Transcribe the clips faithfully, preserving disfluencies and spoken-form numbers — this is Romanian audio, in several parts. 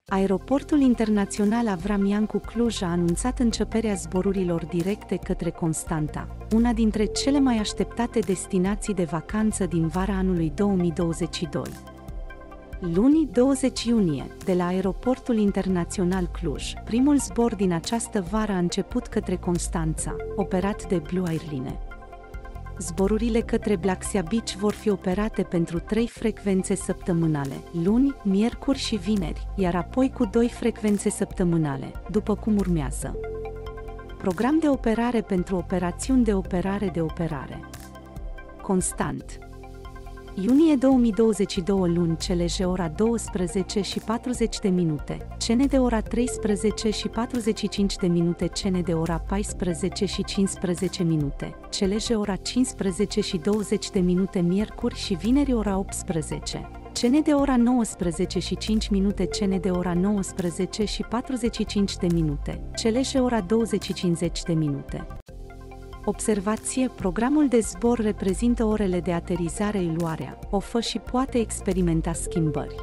Aeroportul Internațional Avram Iancu Cluj a anunțat începerea zborurilor directe către Constanta, una dintre cele mai așteptate destinații de vacanță din vara anului două mii douăzeci și doi. Luni, douăzeci iunie, de la Aeroportul Internațional Cluj, primul zbor din această vară a început către Constanța, operat de Blue Airline. Zborurile către Blacksia Beach vor fi operate pentru trei frecvențe săptămânale, luni, miercuri și vineri, iar apoi cu două frecvențe săptămânale, după cum urmează. Program de operare pentru operațiuni de operare de operare. Constant. Iunie două mii douăzeci și doi luni C L J ora douăsprezece și patruzeci de minute, C N D ora treisprezece și patruzeci și cinci de minute, C N D ora paisprezece și cincisprezece minute, C L J ora cincisprezece și douăzeci de minute miercuri și vineri ora optsprezece, C N D ora nouăsprezece și cinci minute, C N D ora nouăsprezece și patruzeci și cinci de minute, C L J ora douăzeci și cincizeci de minute. Observație: programul de zbor reprezintă orele de aterizare-iluarea, ofă și poate experimenta schimbări.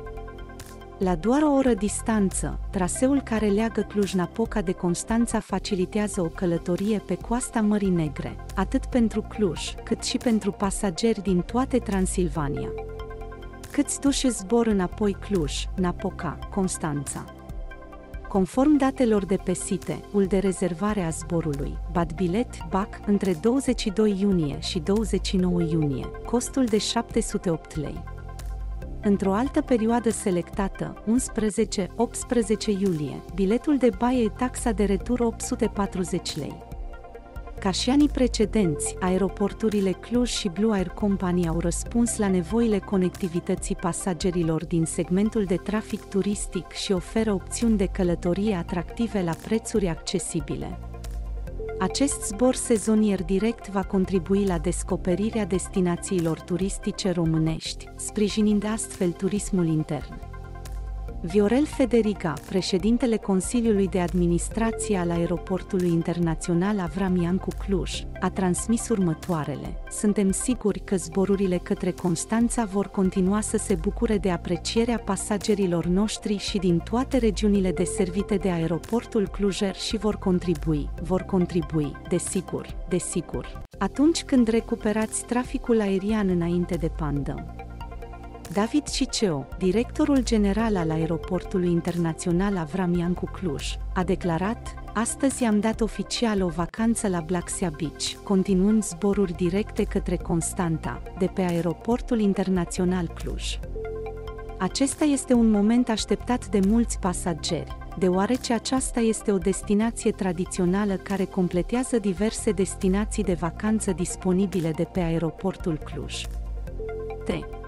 La doar o oră distanță, traseul care leagă Cluj-Napoca de Constanța facilitează o călătorie pe coasta Mării Negre, atât pentru Cluj, cât și pentru pasageri din toată Transilvania. Câți duși zbor înapoi Cluj, Napoca, Constanța? Conform datelor de pe site-ul de rezervare a zborului, Badbilet, B A C, între douăzeci și doi iunie și douăzeci și nouă iunie, costul de șapte sute opt lei. Într-o altă perioadă selectată, unsprezece - optsprezece iulie, biletul de baie e taxa de retur opt sute patruzeci lei. Ca și anii precedenți, aeroporturile Cluj și Blue Air Company au răspuns la nevoile conectivității pasagerilor din segmentul de trafic turistic și oferă opțiuni de călătorie atractive la prețuri accesibile. Acest zbor sezonier direct va contribui la descoperirea destinațiilor turistice românești, sprijinind astfel turismul intern. Viorel Federica, președintele Consiliului de Administrație al Aeroportului Internațional Avram Iancu Cluj, a transmis următoarele: suntem siguri că zborurile către Constanța vor continua să se bucure de aprecierea pasagerilor noștri și din toate regiunile deservite de Aeroportul Clujer și vor contribui, vor contribui, desigur, desigur, atunci când recuperați traficul aerian înainte de pandemie. David Ciceo, directorul general al Aeroportului Internațional Avram Iancu Cluj, a declarat: astăzi am dat oficial o vacanță la Blacksia Beach, continuând zboruri directe către Constanta, de pe Aeroportul Internațional Cluj. Acesta este un moment așteptat de mulți pasageri, deoarece aceasta este o destinație tradițională care completează diverse destinații de vacanță disponibile de pe Aeroportul Cluj. T